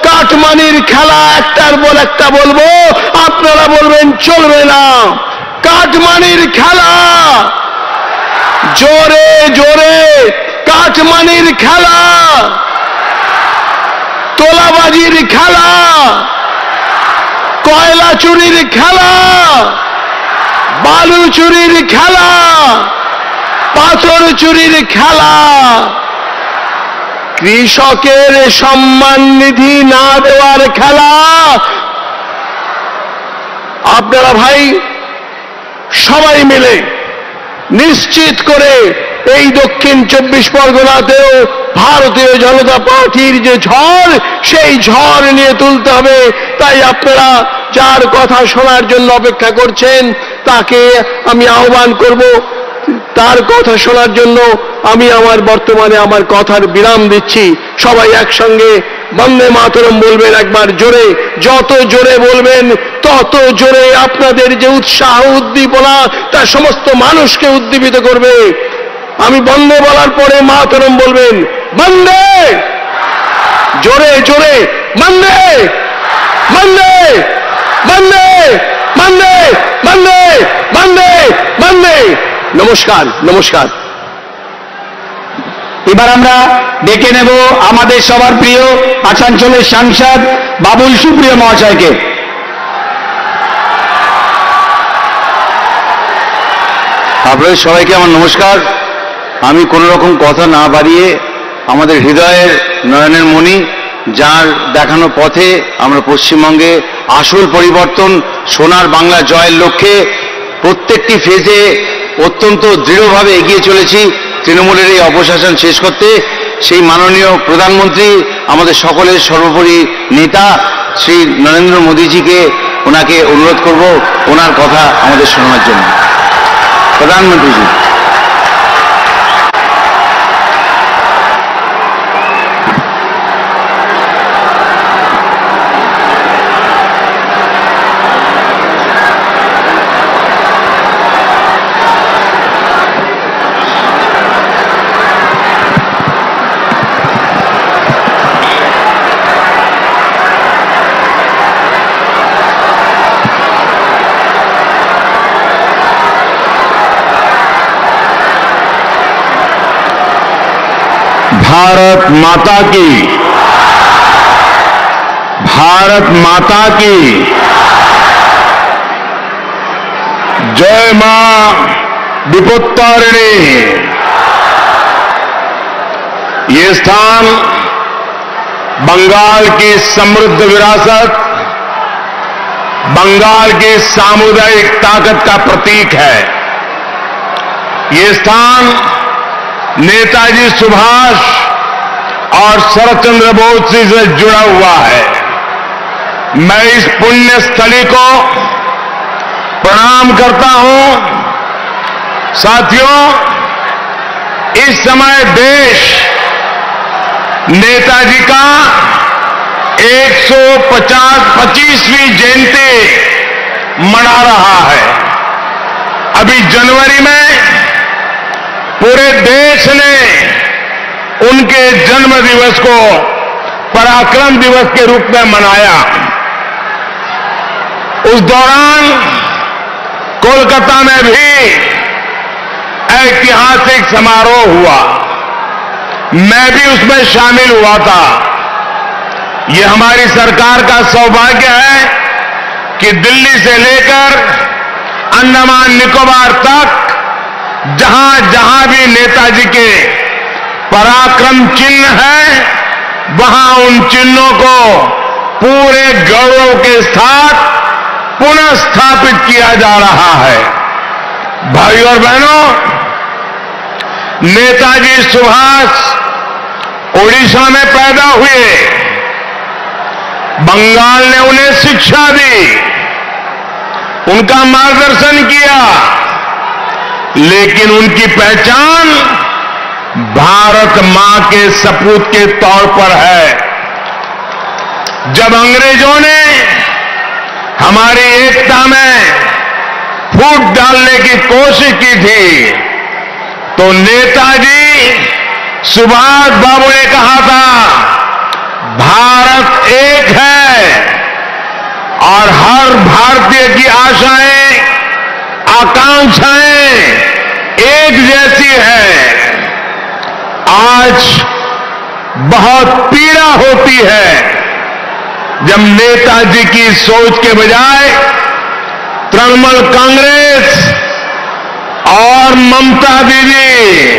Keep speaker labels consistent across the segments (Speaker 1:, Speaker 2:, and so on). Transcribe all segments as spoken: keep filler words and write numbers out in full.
Speaker 1: কাটমানির খেলা একটার পর একটা বলবো, আপনারা বলবেন চলবে না। কাটমানির খেলা, জোরে জোরে কাটমানির খেলা, তোলাবাজির খেলা, কয়লা চুরির খেলা, বালু চুরির খেলা, পাথর চুরির খেলা, কৃষকের সম্মান নিধি না দেওয়ার খেলা। আপনারা ভাই সবাই মিলে নিশ্চিত করে এই দক্ষিণ চব্বিশ পরগনাতেও ভারতীয় জনতা পার্টির যে ঝড়, সেই ঝড় নিয়ে তুলতে হবে। তাই আপনারা যার কথা শোনার জন্য অপেক্ষা করছেন, তাকে আমি আহ্বান করব, তার কথা শোনার জন্য আমি আমার বর্তমানে আমার কথার বিরাম দিচ্ছি। সবাই একসঙ্গে বন্দে মাতরম বলবেন একবার জোরে। যত জোরে বলবেন তত জোরে আপনাদের যে উৎসাহ উদ্দীপনা তা সমস্ত মানুষকে উদ্দীপিত করবে। আমি বন্দে বলার পরে মাতরম বলবেন, বন্দে, জোরে জোরে বন্দে, বন্দে, বন্দে, বন্দে, বন্দে, বন্দে, বন্দে। নমস্কার, নমস্কার।
Speaker 2: এবার আমরা ডেকে নেব আমাদের সবার প্রিয় আসানসোলের সাংসদ বাবুল সুপ্রিয় মহাশয়কে।
Speaker 3: আপনাদের সবাইকে আমার নমস্কার। আমি কোনো রকম কথা না বাড়িয়ে আমাদের হৃদয়ের নয়নের মণি, যার দেখানো পথে আমরা পশ্চিমবঙ্গে আসল পরিবর্তন, সোনার বাংলা জয়ের লক্ষ্যে প্রত্যেকটি ফেজে অত্যন্ত দৃঢ়ভাবে এগিয়ে চলেছি তৃণমূলের এই অপশাসন শেষ করতে। সেই মাননীয় প্রধানমন্ত্রী, আমাদের সকলের সর্বোপরি নেতা শ্রী নরেন্দ্র মোদীজিকে, ওনাকে অনুরোধ করব ওনার কথা আমাদের শোনার জন্য। প্রধানমন্ত্রীজি।
Speaker 4: भारत माता की, भारत माता की जय। मां विपुत्तारिणी। ये स्थान बंगाल की समृद्ध विरासत, बंगाल की सामुदायिक ताकत का प्रतीक है। ये स्थान नेताजी सुभाष और शरद चंद्र बोस जी से जुड़ा हुआ है। मैं इस पुण्य स्थली को प्रणाम करता हूं। साथियों, इस समय देश नेताजी का एक सौ पच्चीसवीं जयंती मना रहा है। अभी जनवरी में पूरे देश ने उनके जन्म दिवस को पराक्रम दिवस के रूप में मनाया। उस दौरान कोलकाता में भी ऐतिहासिक समारोह हुआ। मैं भी उसमें शामिल हुआ था। ये हमारी सरकार का सौभाग्य है कि दिल्ली से लेकर अंडमान निकोबार तक जहां जहां भी नेताजी के पराक्रम चिन्ह हैं, वहां उन चिन्हों को पूरे गौरव के साथ पुनः स्थापित किया जा रहा है। भाइयों और बहनों, नेताजी सुभाष ओडिशा में पैदा हुए। बंगाल ने उन्हें शिक्षा दी, उनका मार्गदर्शन किया, लेकिन उनकी पहचान भारत मां के सपूत के तौर पर है। जब अंग्रेजों ने हमारी एकता में फूट डालने की कोशिश की थी, तो नेताजी सुभाष बाबू ने कहा था, भारत एक है और हर भारतीय की आशाएं, आकांक्षाएं एक जैसी है। आज बहुत पीड़ा होती है जब नेताजी की सोच के बजाय तृणमूल कांग्रेस और ममता दीदी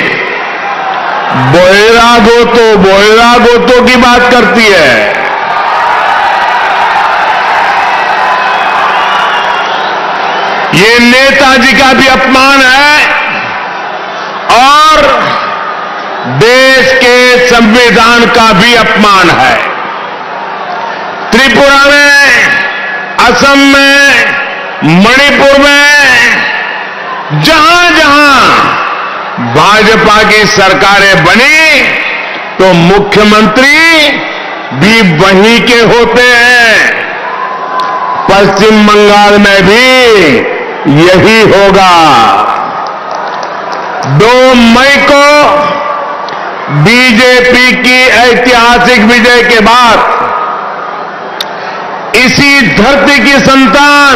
Speaker 4: बोयरा गोतो बोयरा गोतो की बात करती है। ये नेताजी का भी अपमान है और देश के संविधान का भी अपमान है। त्रिपुरा में, असम में, मणिपुर में, जहां जहां भाजपा की सरकारें बनी तो मुख्यमंत्री भी वहीं के होते हैं। पश्चिम बंगाल में भी यही होगा। दो मई को बीजेपी की ऐतिहासिक विजय के बाद इसी धरती की संतान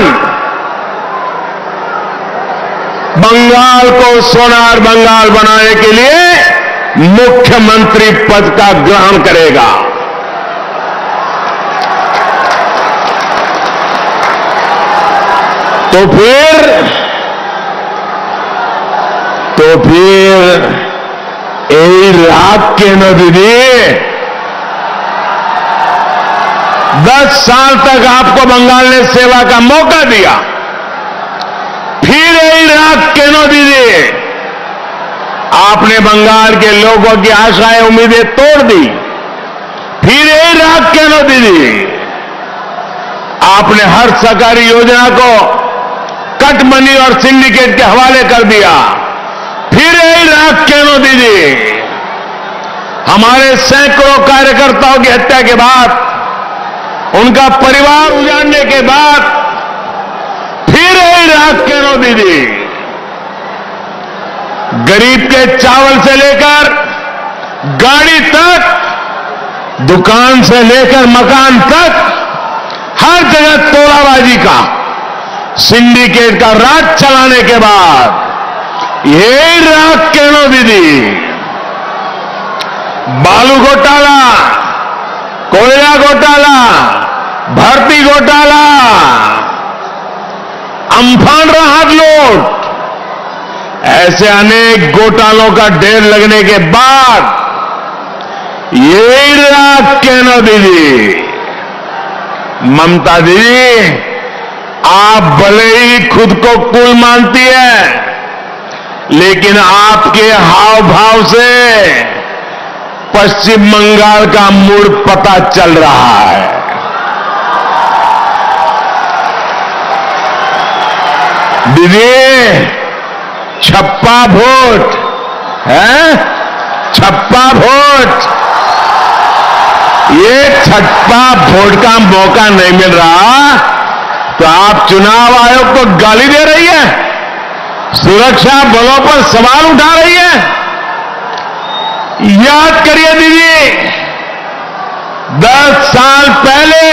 Speaker 4: बंगाल को सोनार बंगाल बनाने के लिए मुख्यमंत्री पद का ग्रहण करेगा। तो फिर तो फिर यही रात के न दीदी दस साल तक आपको बंगाल ने सेवा का मौका दिया, फिर यही रात के न दीदी आपने बंगाल के लोगों की आशाएं उम्मीदें तोड़ दी। फिर यही रात के न दीदी आपने हर सरकारी योजना को कट मनी और सिंडिकेट के हवाले कर दिया। फिर यही रात केनो दीदी हमारे सैकड़ों कार्यकर्ताओं की हत्या के बाद, उनका परिवार उजाड़ने के बाद, फिर यही रात केनो दीदी गरीब के चावल से लेकर गाड़ी तक, दुकान से लेकर मकान तक, हर जगह तोलाबाजी का, सिंडिकेट का राज चलाने के बाद यही रात केनो दीदी बालू घोटाला, कोयला घोटाला, भर्ती घोटाला, अम्फान राहत लूट, ऐसे अनेक घोटालों का ढेर लगने के बाद यही रात केनो दीदी ममता दीदी आप भले ही खुद को कूल मानती है, लेकिन आपके हाव भाव से पश्चिम बंगाल का मूड पता चल रहा है। दीदी छप्पा वोट है, छप्पा वोट, ये छप्पा वोट का मौका नहीं मिल रहा तो आप चुनाव आयोग को गाली दे रही है, सुरक्षा बलों पर सवाल उठा रही है। याद करिए दीदी, दस साल पहले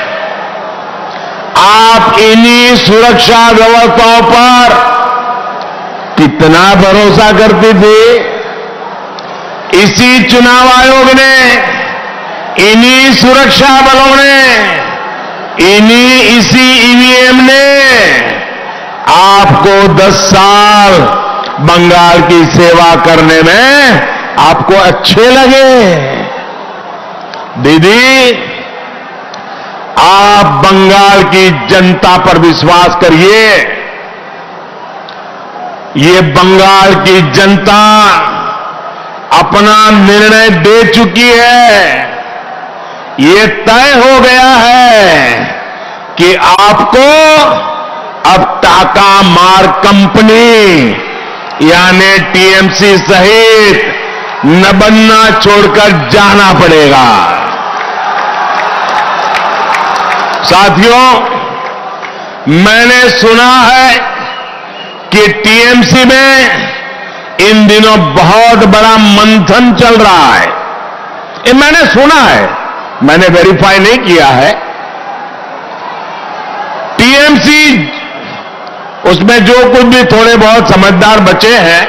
Speaker 4: आप इन्हीं सुरक्षा व्यवस्थाओं पर कितना भरोसा करती थी। इसी चुनाव आयोग ने, इन्हीं सुरक्षा बलों ने, इन्हीं इसी ईवीएम ने आपको दस साल बंगाल की सेवा करने में आपको अच्छे लगे। दीदी आप बंगाल की जनता पर विश्वास करिए। ये बंगाल की जनता अपना निर्णय दे चुकी है। ये तय हो गया है कि आपको अब टाका मार कंपनी यानी टीएमसी सहित नबन्ना छोड़कर जाना पड़ेगा। साथियों, मैंने सुना है कि टीएमसी में इन दिनों बहुत बड़ा मंथन चल रहा है। ये मैंने सुना है, मैंने वेरीफाई नहीं किया है। टीएमसी उसमें जो कुछ भी थोड़े बहुत समझदार बचे हैं,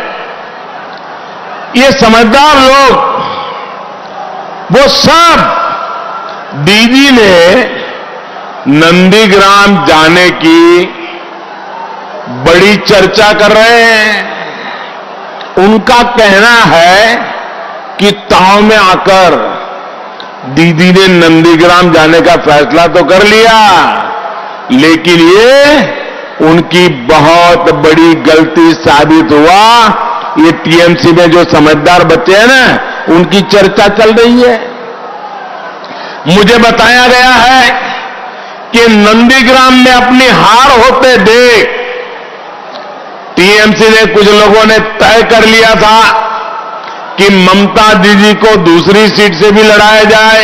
Speaker 4: ये समझदार लोग वो सब दीदी ने नंदीग्राम जाने की बड़ी चर्चा कर रहे हैं। उनका कहना है कि ताव में आकर दीदी ने नंदीग्राम जाने का फैसला तो कर लिया, लेकिन ये उनकी बहुत बड़ी गलती साबित हुआ। ये टीएमसी में जो समझदार बच्चे हैं ना, उनकी चर्चा चल रही है। मुझे बताया गया है कि नंदीग्राम में अपनी हार होते देख टीएमसी ने कुछ लोगों ने तय कर लिया था कि ममता दीदी को दूसरी सीट से भी लड़ाया जाए,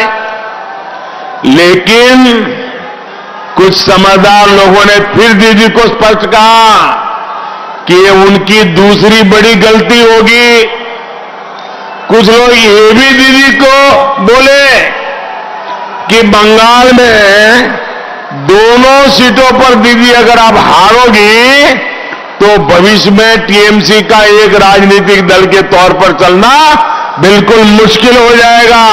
Speaker 4: लेकिन कुछ समझदार लोगों ने फिर दीदी को स्पष्ट कहा कि ये उनकी दूसरी बड़ी गलती होगी। कुछ लोग ये भी दीदी को बोले कि बंगाल में दोनों सीटों पर दीदी अगर आप हारोगी तो भविष्य में टीएमसी का एक राजनीतिक दल के तौर पर चलना बिल्कुल मुश्किल हो जाएगा।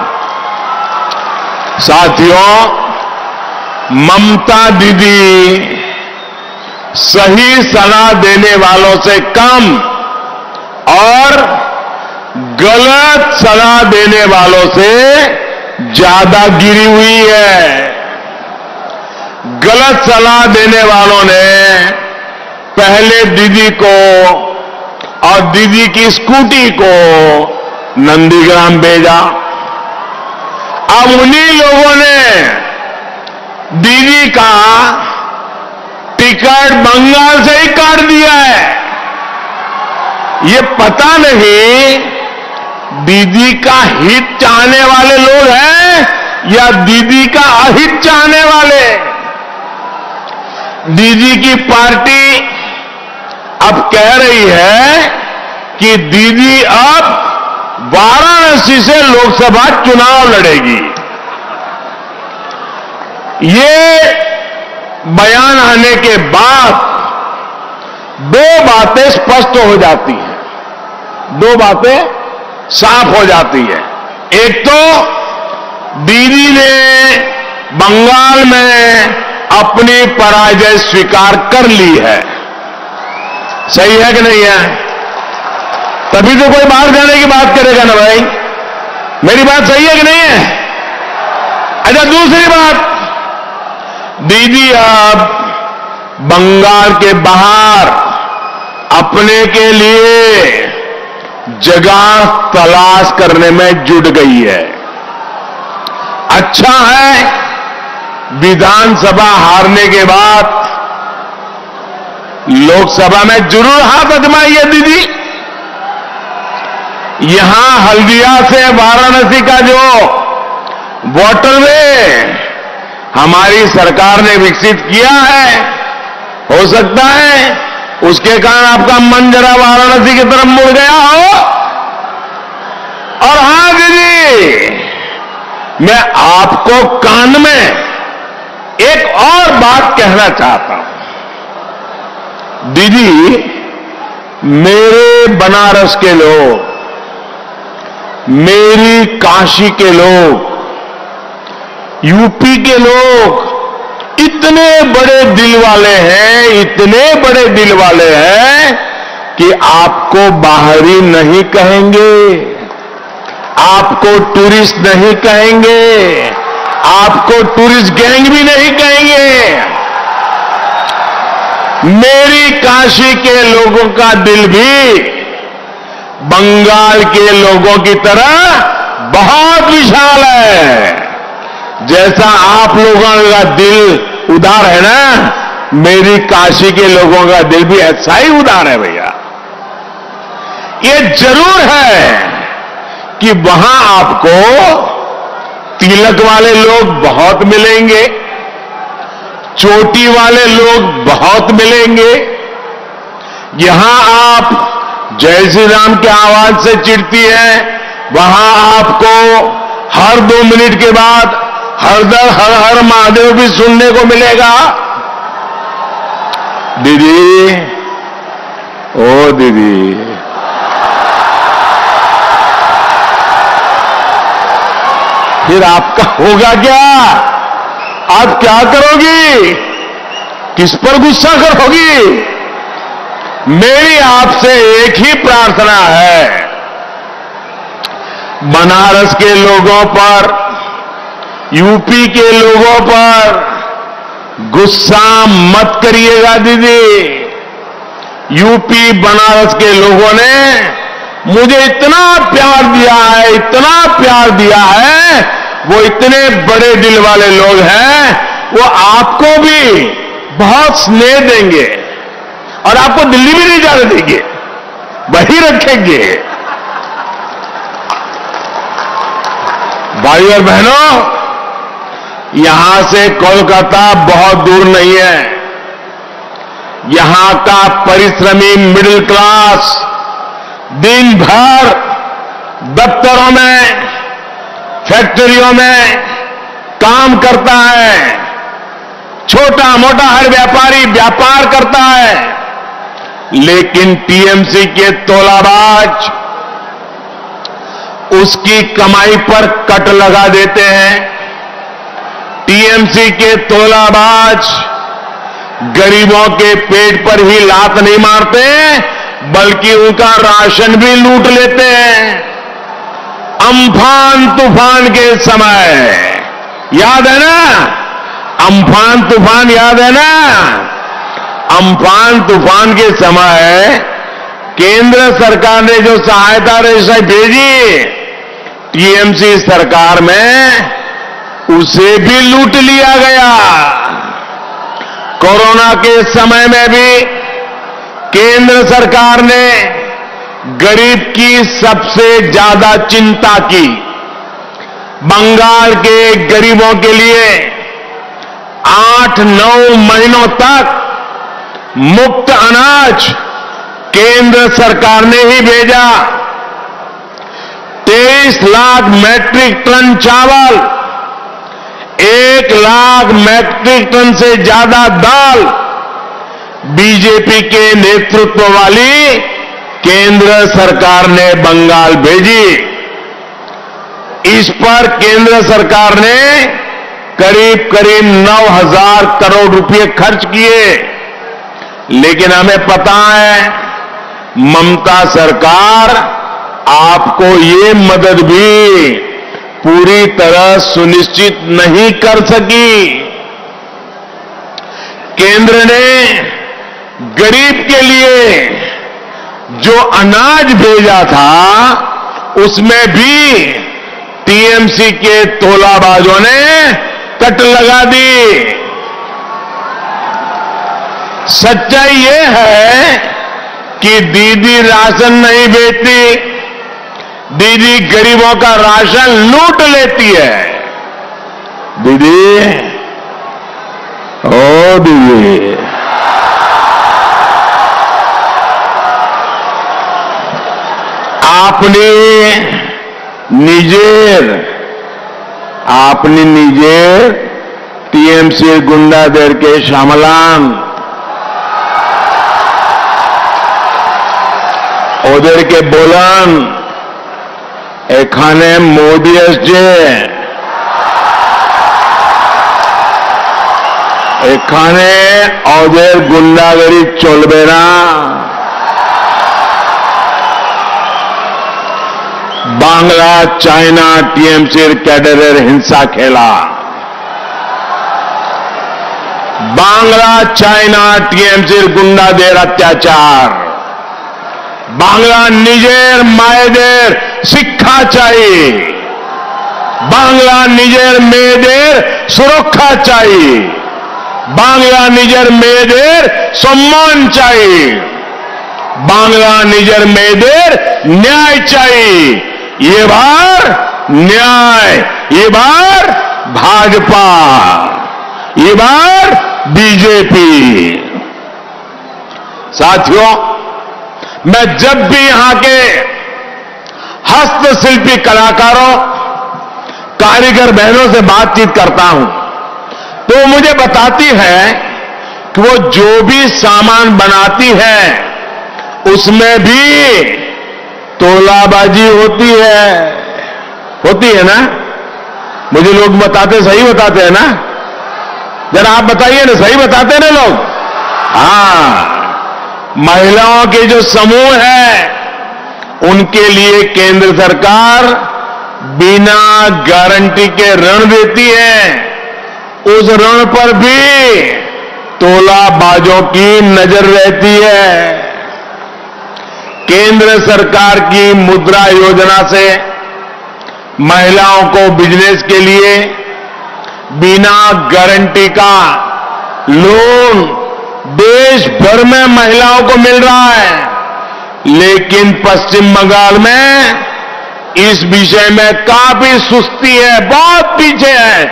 Speaker 4: साथियों, ममता दीदी सही सलाह देने वालों से कम और गलत सलाह देने वालों से ज्यादा गिरी हुई है। गलत सलाह देने वालों ने पहले दीदी को और दीदी की स्कूटी को नंदीग्राम भेजा। अब उन्हीं लोगों ने दीदी का टिकट बंगाल से ही काट दिया है। ये पता नहीं दीदी का हित चाहने वाले लोग हैं या दीदी का अहित चाहने वाले। दीदी की पार्टी अब कह रही है कि दीदी अब वाराणसी से लोकसभा चुनाव लड़ेगी। ये बयान आने के बाद दो बातें स्पष्ट हो जाती हैं, दो बातें साफ हो जाती है। एक तो दीदी ने बंगाल में अपनी पराजय स्वीकार कर ली है। सही है कि नहीं है? तभी तो कोई बाहर जाने की बात करेगा ना भाई। मेरी बात सही है कि नहीं है? अच्छा, दूसरी बात, दीदी अब बंगाल के बाहर अपने के लिए जगह तलाश करने में जुट गई है। अच्छा है, विधानसभा हारने के बाद लोकसभा में जरूर हाथ आजमाइए दीदी। यहां हल्दिया से वाराणसी का जो वाटरवे हमारी सरकार ने विकसित किया है, हो सकता है उसके कारण आपका मन जरा वाराणसी की तरफ मुड़ गया हो। और हां दीदी, मैं आपको कान में एक और बात कहना चाहता हूं। दीदी, मेरे बनारस के लोग, मेरी काशी के लोग, यूपी के लोग इतने बड़े दिल वाले हैं, इतने बड़े दिल वाले हैं कि आपको बाहरी नहीं कहेंगे, आपको टूरिस्ट नहीं कहेंगे, आपको टूरिस्ट गैंग भी नहीं कहेंगे। मेरी काशी के लोगों का दिल भी बंगाल के लोगों की तरह बहुत विशाल है। जैसा आप लोगों का दिल उदार है ना, मेरी काशी के लोगों का दिल भी ऐसा ही उदार है भैया। ये जरूर है कि वहां आपको तिलक वाले लोग बहुत मिलेंगे, चोटी वाले लोग बहुत मिलेंगे। यहां आप जय श्री राम की आवाज से चिढ़ती है, वहां आपको हर दो मिनट के बाद हर दर हर हर महादेव भी सुनने को मिलेगा। दीदी, ओ दीदी, फिर आपका होगा क्या? आप क्या करोगी? किस पर गुस्सा करोगी? मेरी आपसे एक ही प्रार्थना है, बनारस के लोगों पर, यूपी के लोगों पर गुस्सा मत करिएगा दीदी। यूपी बनारस के लोगों ने मुझे इतना प्यार दिया है, इतना प्यार दिया है, वो इतने बड़े दिल वाले लोग हैं, वो आपको भी बहुत स्नेह देंगे और आपको दिल्ली भी नहीं जाने देंगे, वहीं रखेंगे। भाई और बहनों, यहां से कोलकाता बहुत दूर नहीं है। यहां का परिश्रमी मिडिल क्लास दिन भर दफ्तरों में, फैक्ट्रियों में काम करता है। छोटा मोटा हर व्यापारी व्यापार करता है, लेकिन टीएमसी के तोलाबाज उसकी कमाई पर कट लगा देते हैं। टीएमसी के तोलाबाज गरीबों के पेट पर ही लात नहीं मारते, बल्कि उनका राशन भी लूट लेते हैं। अम्फान तूफान के समय, याद है ना? अम्फान तूफान याद है ना? अम्फान तूफान के समय केंद्र सरकार ने जो सहायता राशि भेजी, टीएमसी सरकार में उसे भी लूट लिया गया। कोरोना के समय में भी केंद्र सरकार ने गरीब की सबसे ज्यादा चिंता की। बंगाल के गरीबों के लिए आठ नौ महीनों तक मुफ्त अनाज केंद्र सरकार ने ही भेजा। तेईस लाख मैट्रिक टन चावल, एक लाख मैट्रिक टन से ज्यादा दाल बीजेपी के नेतृत्व वाली केंद्र सरकार ने बंगाल भेजी। इस पर केंद्र सरकार ने करीब करीब नौ हजार करोड़ रुपए खर्च किए, लेकिन हमें पता है ममता सरकार आपको ये मदद भी पूरी तरह सुनिश्चित नहीं कर सकी। केंद्र ने गरीब के लिए जो अनाज भेजा था, उसमें भी टीएमसी के तोलाबाजों ने कट लगा दी। सच्चाई ये है कि दीदी राशन नहीं बेचती, दीदी गरीबों का राशन लूट लेती है। दीदी, ओ दीदी, आपने निजेर आपने निजेर टीएमसी गुंडाদের के সামলান, ওদেরকে বলান এখানে মোদি আসছে, এখানে ওদের গুন্ডাগিরি চলবে না। বাংলা চায়না টিএমসির ক্যাডারের হিংসা খেলা, বাংলা চায়না টিএমসির গুন্ডাদের অত্যাচার, বাংলা নিজের মায়েদের শিক্ষা চাই, বাংলা নিজের মেয়েদের সুরক্ষা চাই, বাংলা নিজের মেয়েদের সম্মান চাই, বাংলা নিজের মেয়েদের ন্যায় চাই। এবার ন্যায়, এবার ভাজপা, এবার बीजेपी। साथियों, मैं जब भी यहां के हस्तशिल्पी कलाकारों, कारीगर बहनों से बातचीत करता हूं तो मुझे बताती है कि वो जो भी सामान बनाती है उसमें भी तोलाबाजी होती है होती है ना। मुझे लोग बताते सही बताते हैं ना, जरा आप बताइए ना, सही बताते हैं ना लोग। हाँ, महिलाओं के जो समूह है उनके लिए केंद्र सरकार बिना गारंटी के ऋण देती है, उस ऋण पर भी तोलाबाजों की नजर रहती है। केंद्र सरकार की मुद्रा योजना से महिलाओं को बिजनेस के लिए बिना गारंटी का लोन देश भर में महिलाओं को मिल रहा है, लेकिन पश्चिम बंगाल में इस विषय में काफी सुस्ती है, बहुत पीछे है।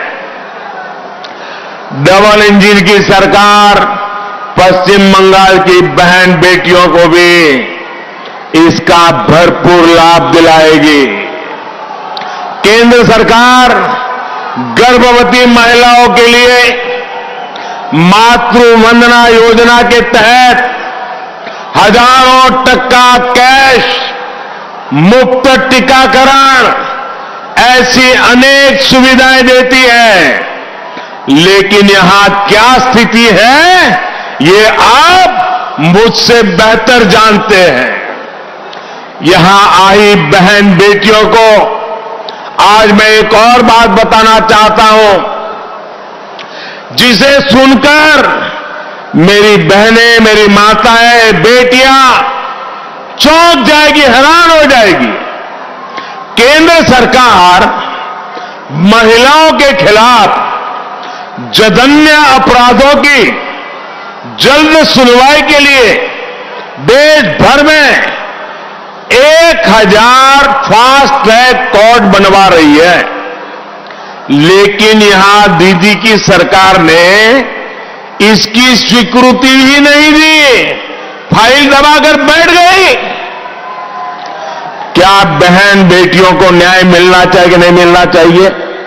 Speaker 4: डबल इंजन की सरकार पश्चिम बंगाल की बहन बेटियों को भी इसका भरपूर लाभ दिलाएगी। केंद्र सरकार गर्भवती महिलाओं के लिए मातृ वंदना योजना के तहत हजारों टक्का कैश, मुफ्त टीकाकरण, ऐसी अनेक सुविधाएं देती है। लेकिन यहां क्या स्थिति है ये आप मुझसे बेहतर जानते हैं। यहां आई बहन बेटियों को आज मैं एक और बात बताना चाहता हूं, जिसे सुनकर मेरी बहनें, मेरी माताएं, बेटियां चौंक जाएगी, हैरान हो जाएगी। केंद्र सरकार महिलाओं के खिलाफ जघन्य अपराधों की जल्द सुनवाई के लिए देश भर में एक हजार फास्ट ट्रैक कोर्ट बनवा रही है। लेकिन यहां दीदी की सरकार ने इसकी स्वीकृति ही नहीं दी, फाइल दबाकर बैठ गई। क्या बहन बेटियों को न्याय मिलना चाहिए कि नहीं मिलना चाहिए?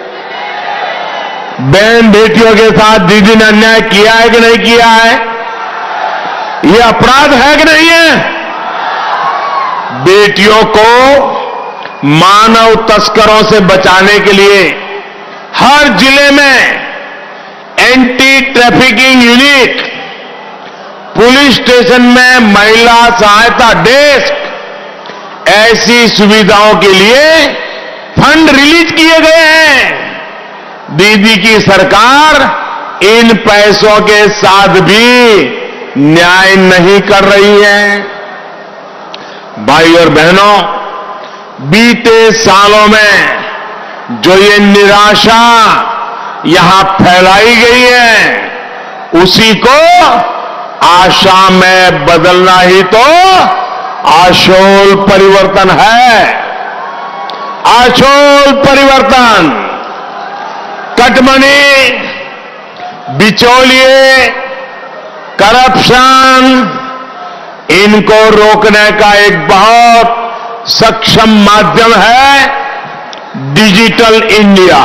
Speaker 4: बहन बेटियों के साथ दीदी ने अन्याय किया है कि नहीं किया है? ये अपराध है कि नहीं है? बेटियों को मानव तस्करों से बचाने के लिए हर जिले में anti trafficking unit, police station में महिला सहायता डेस्क, ऐसी सुविधाओं के लिए फंड रिलीज किए गए हैं। दीदी की सरकार इन पैसों के साथ भी न्याय नहीं कर रही है। भाई और बहनों, बीते सालों में जो ये निराशा यहां फैलाई गई है, उसी को आशा में बदलना ही तो आशोल परिवर्तन है। आशोल परिवर्तन, कटमनी, बिचौलिए, करप्शन, इनको रोकने का एक बहुत सक्षम माध्यम है डिजिटल इंडिया।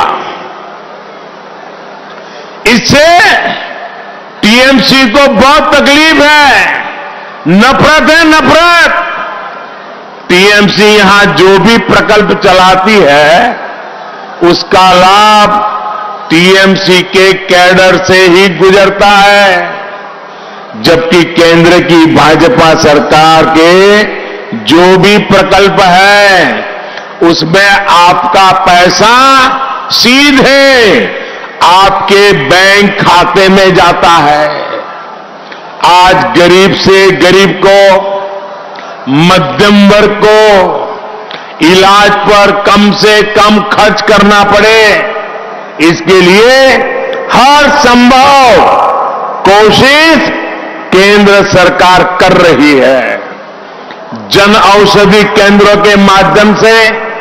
Speaker 4: इससे टीएमसी को बहुत तकलीफ है, नफरत है, नफरत। टीएमसी यहां जो भी प्रकल्प चलाती है उसका लाभ टीएमसी के कैडर से ही गुजरता है, जबकि केंद्र की भाजपा सरकार के जो भी प्रकल्प है उसमें आपका पैसा सीधे आपके बैंक खाते में जाता है। आज गरीब से गरीब को, मध्यम वर्ग को इलाज पर कम से कम खर्च करना पड़े, इसके लिए हर संभव कोशिश केंद्र सरकार कर रही है। जन औषधि केंद्रों के माध्यम से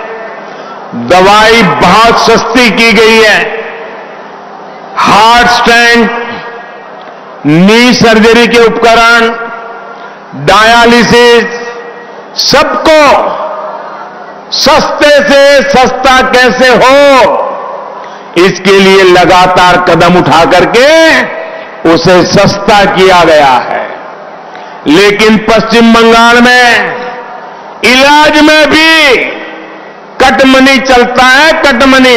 Speaker 4: दवाई बहुत सस्ती की गई है। हार्ट स्टेंट, नी सर्जरी के उपकरण, डायालिसिस, सबको सस्ते से सस्ता कैसे हो इसके लिए लगातार कदम उठा करके उसे सस्ता किया गया है। लेकिन पश्चिम बंगाल में इलाज में भी कटमनी चलता है, कटमनी।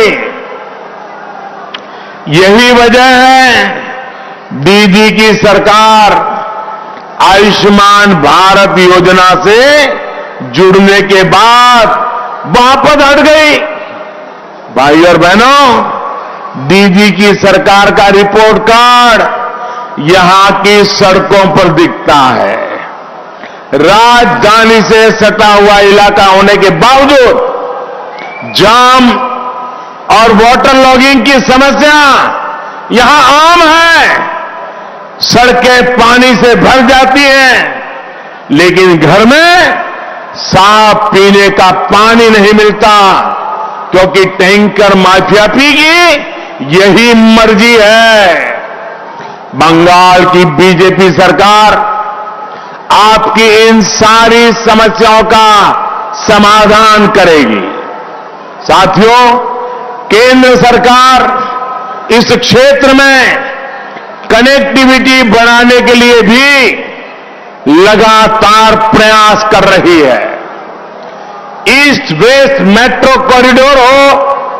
Speaker 4: यही वजह है दीदी की सरकार आयुष्मान भारत योजना से जुड़ने के बाद वापस हट गई। भाई और बहनों, दीदी की सरकार का रिपोर्ट कार्ड यहां की सड़कों पर दिखता है। राजधानी से सटा हुआ इलाका होने के बावजूद जाम और वाटर लॉगिंग की समस्या यहां आम है। सड़कें पानी से भर जाती हैं, लेकिन घर में साफ पीने का पानी नहीं मिलता, क्योंकि टैंकर माफिया की यही मर्जी है। बंगाल की बीजेपी सरकार आपकी इन सारी समस्याओं का समाधान करेगी। साथियों, केंद्र सरकार इस क्षेत्र में कनेक्टिविटी बढ़ाने के लिए भी लगातार प्रयास कर रही है। ईस्ट वेस्ट मेट्रो कॉरिडोर हो,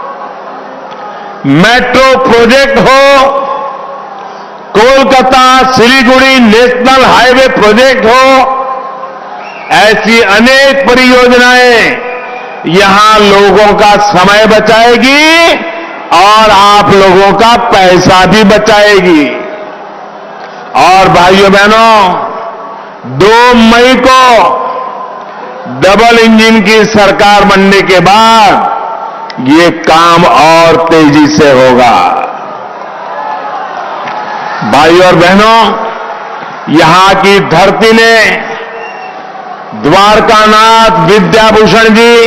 Speaker 4: मेट्रो प्रोजेक्ट हो, Kolkata Siliguri national highway project हो, ऐसी अनेक परियोजनाएं यहां लोगों का समय बचाएगी और आप लोगों का पैसा भी बचाएगी। और भाइयों बहनों, दो मई को डबल इंजन की सरकार बनने के बाद ये काम और तेजी से होगा। भाई और बहनों, यहां की धरती ने द्वारकानाथ विद्याभूषण जी,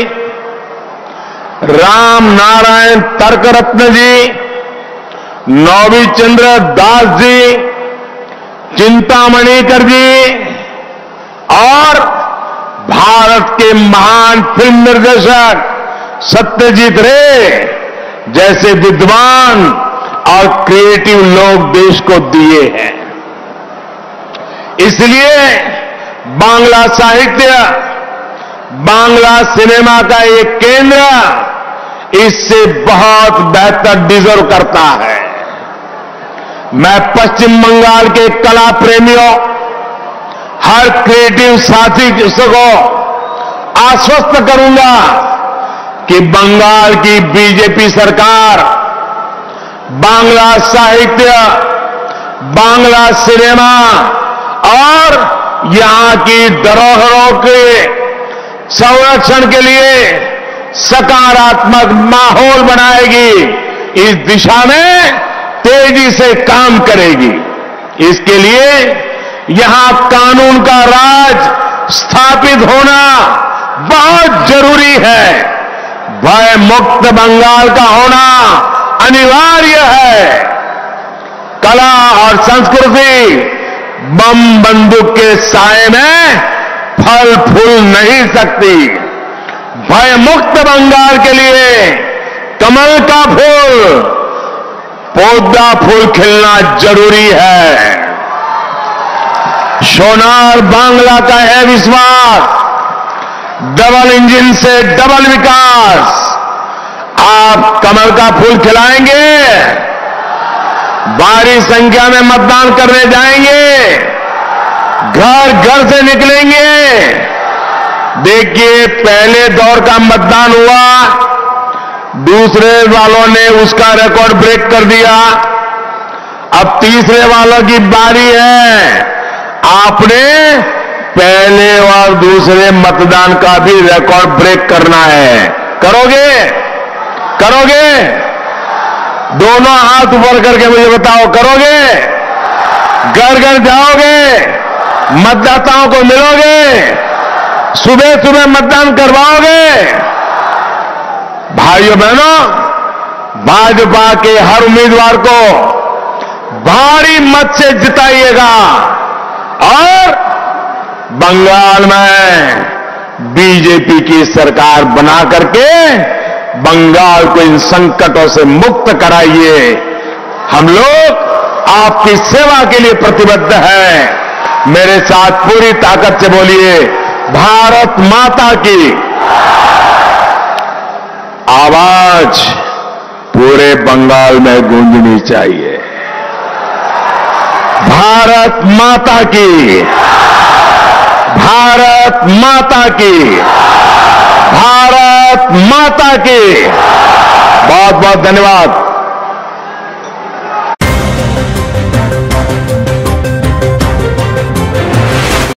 Speaker 4: राम नारायण तर्करत्न जी, नौवी चंद्र दास जी, चिंतामणिकर जी और भारत के महान फिल्म निर्देशक सत्यजीत रे जैसे विद्वान और क्रिएटिव लोग देश को दिए हैं। इसलिए बांग्ला साहित्य, बांग्ला सिनेमा का एक केंद्र इससे बहुत बेहतर डिजर्व करता है। मैं पश्चिम बंगाल के कला प्रेमियों, हर क्रिएटिव साथी को आश्वस्त करूंगा कि बंगाल की बीजेपी सरकार बांग्ला साहित्य, बांग्ला सिनेमा और यहां की धरोहरों के संरक्षण के लिए सकारात्मक माहौल बनाएगी। इस दिशा में तेजी से काम करेगी। इसके लिए यहां कानून का राज स्थापित होना बहुत जरूरी है। भय मुक्त बंगाल का होना अनिवार्य है। कला और संस्कृति बम बंदूक के साए में फल फूल नहीं सकती। भय मुक्त बंगाल के लिए कमल का फूल, पौधा फूल खिलना जरूरी है। सोनार बांग्ला का है विश्वास, डबल इंजन से डबल विकास। आप कमल का फूल खिलाएंगे, भारी संख्या में मतदान करने जाएंगे, घर घर से निकलेंगे। देखिए, पहले दौर का मतदान हुआ, दूसरे वालों ने उसका रिकॉर्ड ब्रेक कर दिया। अब तीसरे वालों की बारी है। आपने पहले और दूसरे मतदान का भी रिकॉर्ड ब्रेक करना है। करोगे? करोगे? दोनों हाथ ऊपर करके मुझे बताओ, करोगे? घर घर जाओगे, मतदाताओं को मिलोगे, सुबह सुबह मतदान करवाओगे? भाइयों बहनों, भाजपा के हर उम्मीदवार को भारी मत से जिताइएगा और बंगाल में बीजेपी की सरकार बना करके बंगाल को इन संकटों से मुक्त कराइए। हम लोग आपकी सेवा के लिए प्रतिबद्ध हैं। मेरे साथ पूरी ताकत से बोलिए, भारत माता की। आवाज पूरे बंगाल में गूंजनी चाहिए। भारत माता की, भारत माता की, भारत माता की। बहुत बहुत धन्यवाद।